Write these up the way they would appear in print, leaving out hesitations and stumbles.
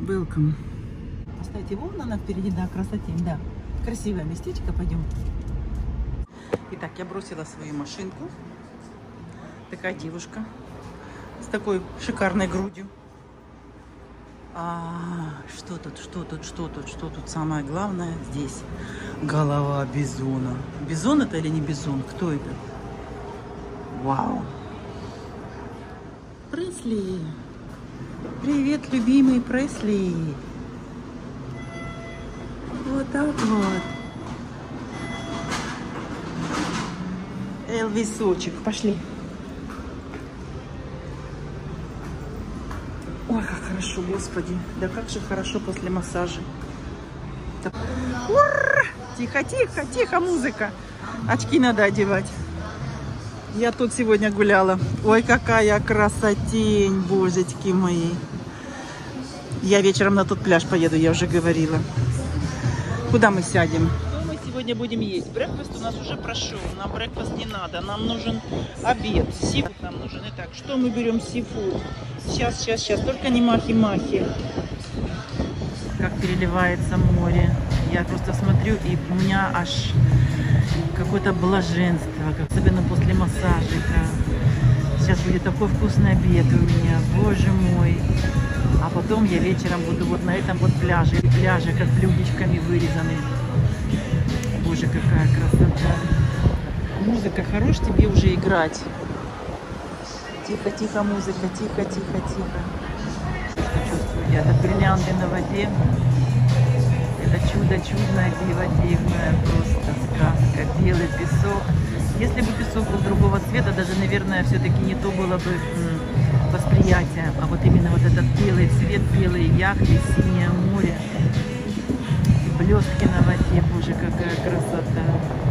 Welcome. Кстати, вон она впереди, да, красотень, да. Красивое местечко, пойдем. Итак, я бросила свою машинку. Такая девушка с такой шикарной грудью. Что тут самое главное здесь? Голова бизона. Бизон это или не бизон? Кто это? Вау. Пресли. Привет, любимый Пресли. Вот так вот. Элвисочек. Пошли. Ой, как хорошо, Господи. Да как же хорошо после массажа. Тихо, тихо, тихо, музыка. Очки надо одевать. Я тут сегодня гуляла. Ой, какая красотень, божечки мои. Я вечером на тот пляж поеду, я уже говорила. Куда мы сядем? Что мы сегодня будем есть? Брекфаст у нас уже прошел. Нам брекфаст не надо. Нам нужен обед. Сифуд нам нужен. Итак, что мы берем сифуд? Сейчас. Только не махи-махи. Как переливается море. Я просто смотрю, и у меня аж какое-то блаженство. Особенно после массажика. Сейчас будет такой вкусный обед у меня. Боже мой. А потом я вечером буду вот на этом вот пляже. Пляжи как блюдечками вырезаны. Боже, какая красота. Музыка, хорош тебе уже играть. Тихо, тихо, музыка, тихо, тихо, тихо. Чувствую я, это бриллианты на воде. Это чудо чудное, диво дивное, просто сказка. Белый песок. Если бы песок был другого цвета, даже, наверное, все-таки не то было бы восприятие. А вот именно вот этот белый цвет, белые яхты, синее море, блестки на воде. Боже, какая красота.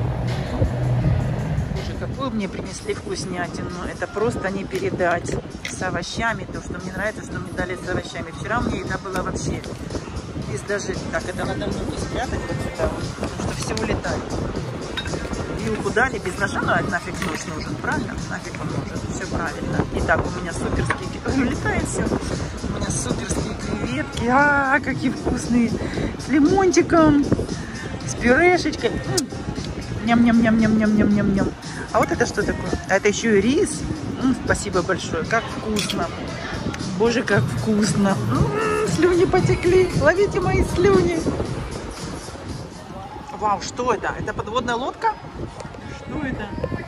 Какую мне принесли вкуснятину. Это просто не передать. С овощами. То, что мне нравится, что мне дали с овощами. Вчера мне еда была вообще без даже... Так, это надо мне спрятать вот сюда, потому что все улетает. Вилку дали без ножа, но нафиг нож нужен, правильно? Нафиг он нужен. Все правильно. Итак, у меня суперские... Улетает все. У меня суперские креветки. Какие вкусные. С лимончиком. С пюрешечкой. Ням-ням-ням-ням-ням-ням-ням-ням. А вот это что такое? А это еще и рис. Спасибо большое. Как вкусно. Боже, как вкусно. Слюни потекли. Ловите мои слюни. Вау, что это? Это подводная лодка? Что это?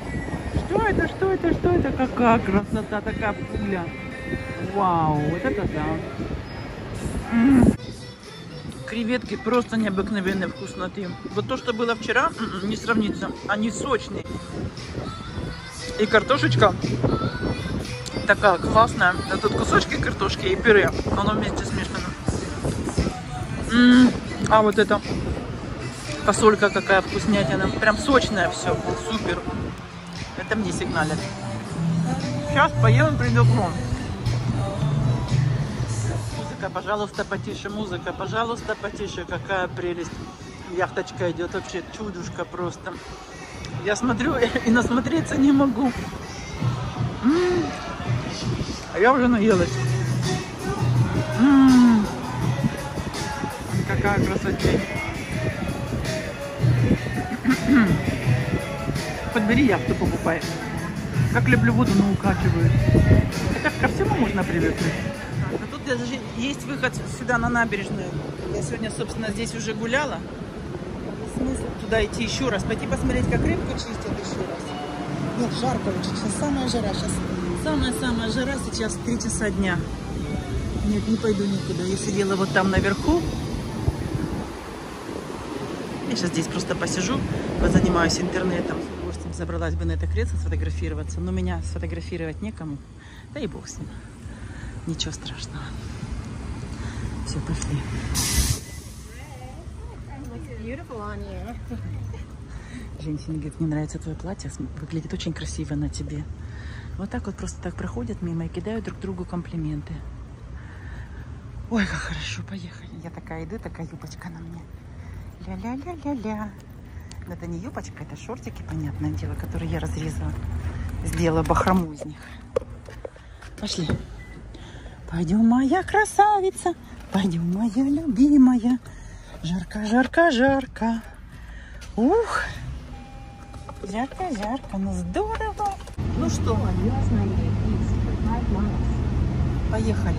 Что это? Какая красота, такая пуля. Вау, вот это да. Креветки просто необыкновенной вкусноты. Вот то, что было вчера, не сравнится. Они сочные. И картошечка такая классная. А тут кусочки картошки и пюре. Оно вместе смешано. А вот это фасолька какая вкуснятина. Прям сочная все. Супер. Это мне сигналят. Сейчас поем и приду к вам. Пожалуйста, потише, музыка, пожалуйста, потише. Какая прелесть. Яхточка идет, вообще чудушка просто. Я смотрю и насмотреться не могу. А я уже наелась. Какая красота. Подбери яхту, покупай. Как люблю воду, но укачиваю. Хотя ко всему можно привыкнуть. Даже есть выход сюда на набережную. Я сегодня, собственно, здесь уже гуляла. Смысл туда идти еще раз. Пойти посмотреть, как рыбку чистят еще раз. Нет, жарко очень. Сейчас самая жара. Сейчас самая жара. Сейчас 3 часа дня. Нет, не пойду никуда. Я сидела вот там наверху. Я сейчас здесь просто посижу, позанимаюсь интернетом. С удовольствием забралась бы на это кресло сфотографироваться. Но меня сфотографировать некому. Да и бог с ним. Ничего страшного. Все, пошли. Женщина говорит, мне нравится твое платье, выглядит очень красиво на тебе. Вот так вот просто так проходят мимо и кидают друг другу комплименты. Ой, как хорошо, поехали. Я такая иду, такая юбочка на мне. Ля-ля-ля-ля-ля. Это не юбочка, это шортики, понятное дело, которые я разрезала. Сделала бахрому из них. Пошли. Пойдем, моя красавица, пойдем, моя любимая. Жарко, жарко, жарко. Ух, жарко, жарко, ну здорово. Ну что, поехали.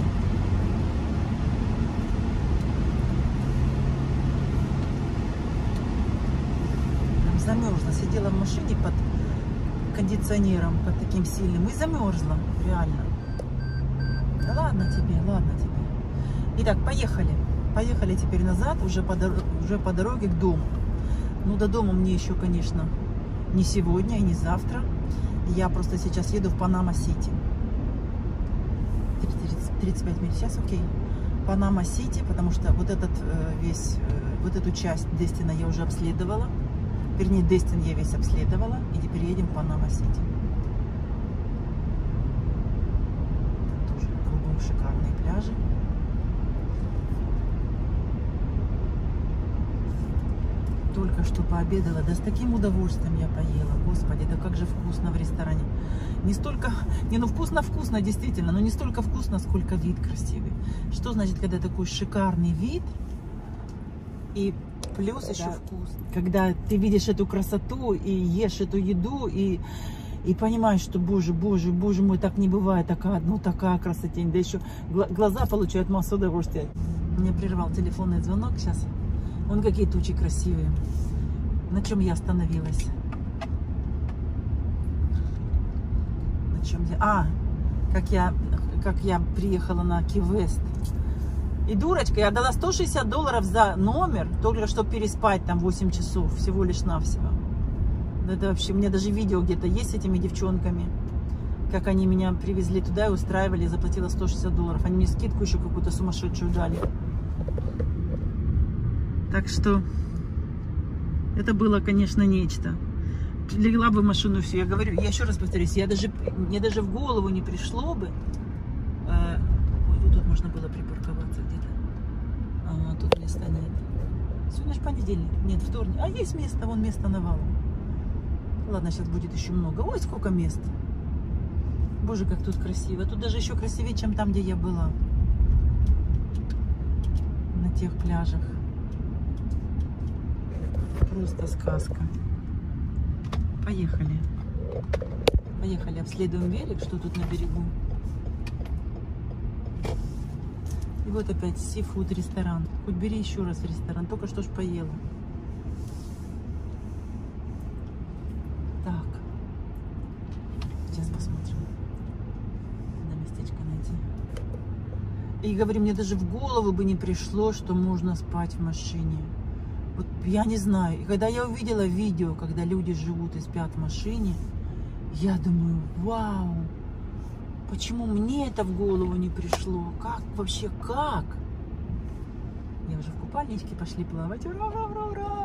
Нам замерзла, сидела в машине под кондиционером, под таким сильным, и замерзла, реально. Да ладно тебе, ладно тебе. Итак, поехали. Поехали теперь назад, уже по дороге к дому. Ну, до дома мне еще, конечно, не сегодня и не завтра. Я просто сейчас еду в Панама-Сити. 35 минут. Сейчас окей. Панама-Сити, потому что вот этот вот эту часть Дестина я уже обследовала. Вернее, Дестин я весь обследовала. И теперь едем в Панама-Сити. Тоже кругом шикарные пляжи. Только что пообедала, да с таким удовольствием я поела. Господи, да как же вкусно в ресторане. Не столько, ну вкусно, действительно, но не столько вкусно, сколько вид красивый. Что значит, когда такой шикарный вид и плюс еще вкус? Когда ты видишь эту красоту и ешь эту еду и понимаешь, что, боже мой, так не бывает, такая красотень. Да еще глаза получают массу удовольствия. Меня прервал телефонный звонок сейчас. Вон какие тучи красивые. На чем я остановилась? На чем я? Как я приехала на Ки-Вест. И дурочка, я дала $160 за номер, только чтобы переспать там 8 часов, всего лишь навсего. Это вообще, у меня даже видео где-то есть с этими девчонками, как они меня привезли туда и устраивали, заплатила $160. Они мне скидку еще какую-то сумасшедшую дали. Так что это было, конечно, нечто. Легла бы в машину, все. Я говорю, я еще раз повторюсь, мне даже в голову не пришло бы. Ой, вот тут можно было припарковаться где-то. А тут места нет. Сегодня же понедельник. Нет, вторник. А есть место, вон место навалом. Ладно, сейчас будет еще много. Ой, сколько мест. Боже, как тут красиво. Тут даже еще красивее, чем там, где я была. На тех пляжах. Просто сказка. Поехали. Поехали, обследуем берег, что тут на берегу. И вот опять сифуд ресторан. Хоть бери еще раз ресторан, только что ж поела. Так. Сейчас посмотрим. Надо местечко найти. И говорю, мне даже в голову бы не пришло, что можно спать в машине. Вот я не знаю. И когда я увидела видео, когда люди живут и спят в машине, я думаю, вау, почему мне это в голову не пришло? Как вообще, как? Я уже в купальничке, пошли плавать. Ура, ура, ура, ура!